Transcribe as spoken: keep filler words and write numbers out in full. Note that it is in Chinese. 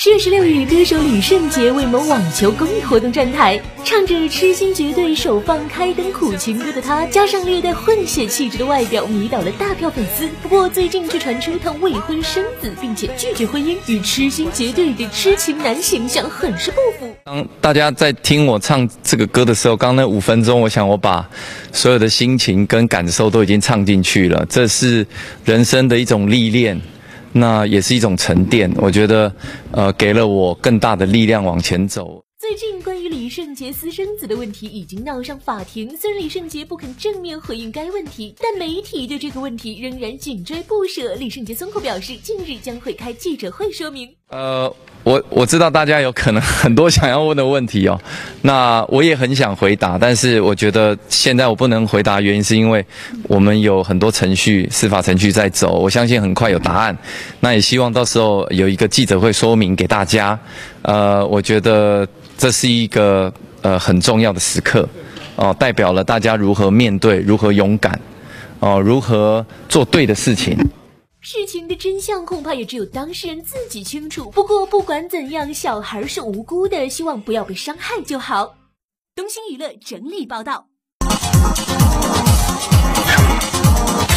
七月十六日，歌手李圣杰为某网球公益活动站台，唱着痴心绝对手放开灯苦情歌的他，加上略带混血气质的外表，迷倒了大票粉丝。不过最近却传出他未婚生子，并且拒绝婚姻，与痴心绝对的痴情男形象很是不符。 当大家在听我唱这个歌的时候，刚那五分钟，我想我把所有的心情跟感受都已经唱进去了。这是人生的一种历练。那也是一种沉淀，我觉得，呃，给了我更大的力量往前走。 最近关于李圣杰私生子的问题已经闹上法庭，虽然李圣杰不肯正面回应该问题，但媒体对这个问题仍然紧追不舍。李圣杰松口表示，近日将会开记者会说明。 呃，我我知道大家有可能很多想要问的问题哦，那我也很想回答，但是我觉得现在我不能回答，原因是因为我们有很多程序，司法程序在走，我相信很快有答案。那也希望到时候有一个记者会说明给大家。呃，我觉得这是一个呃很重要的时刻，哦、呃，代表了大家如何面对，如何勇敢，哦、呃，如何做对的事情。 事情的真相恐怕也只有当事人自己清楚。不过不管怎样，小孩是无辜的，希望不要被伤害就好。东兴娱乐整理报道。